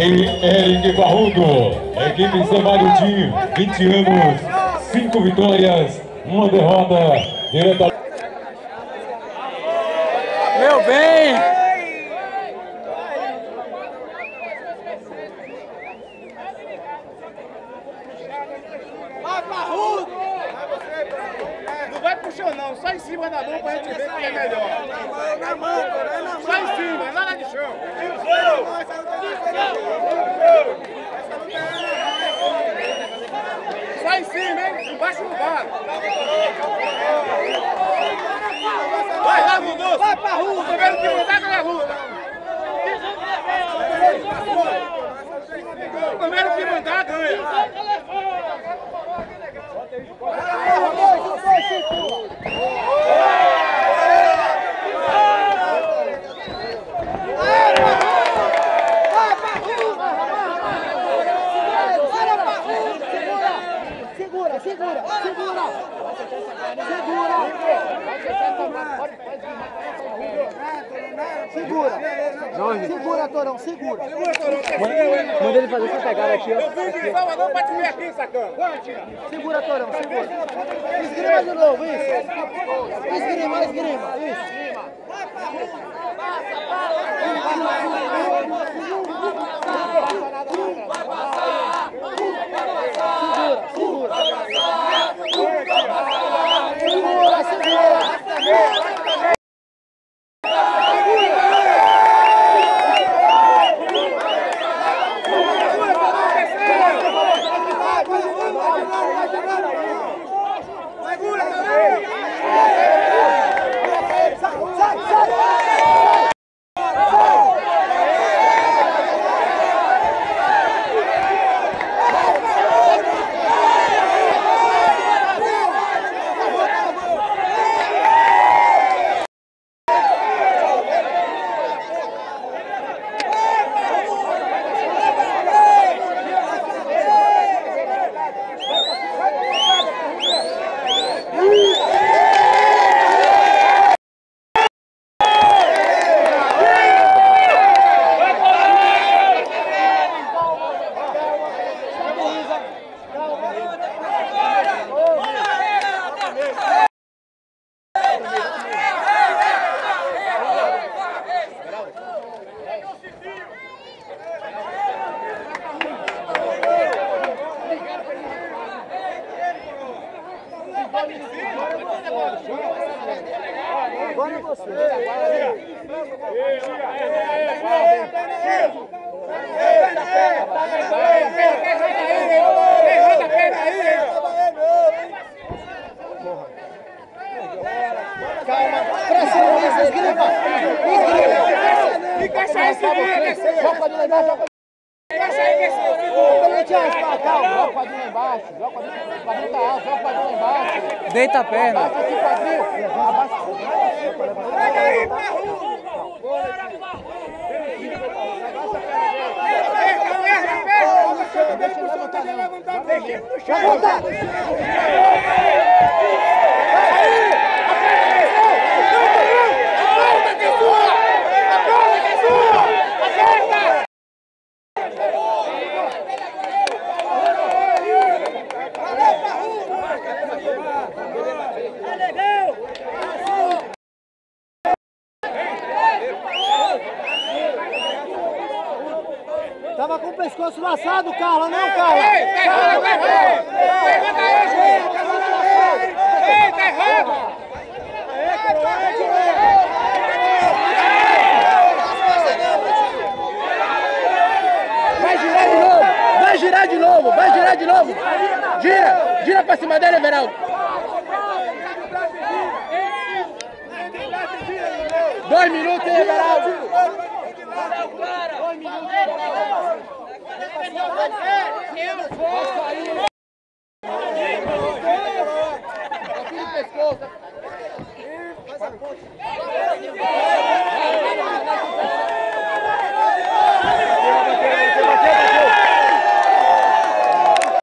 Eric Barrudo, equipe Zé Mário Tim, 20 anos, 5 vitórias, 1 derrota, direta. Meu bem! Vai, Barrudo! Não vai puxar não, só em cima da mão pra gente ver quem é melhor. Na mão, só em cima, nada de chão. Só em cima, hein? Embaixo não vale. Vai lá, Gudu! Vai pra rua! Primeiro que mudar, cadê a rua? Primeiro que mandar, ganha. Segura, Torão, segura. Manda ele fazer essa pegada aqui, ó. Eu vim de Salvador pra te ver aqui, sacana. Segura, Torão, segura. Esgrima de novo, isso. Esgrima, isso. Segura. Agora é você. Calma, pra cima, esgrima. Encaixa aí, esgrima. Joga de lá embaixo, Encaixa aí, desceu. calma. Joga o quadrinho lá embaixo. Joga o quadrinho tá alto, joga o quadrinho lá embaixo. Deita a perna. Abaixa aqui o quadrinho. Pega aí, Barrudo. Deixa ele levantar, não. Deixa ele no chão. Tava com o pescoço laçado, Carla, não, Carla? Ei, tá errado, tá errado! Levanta aí, João! Ei, tá errado! Vai girar de novo! Gira pra cima dele, Everaldo! 2 minutos, hein, Everaldo! 2 minutos, Everaldo! Aqui no pescoço!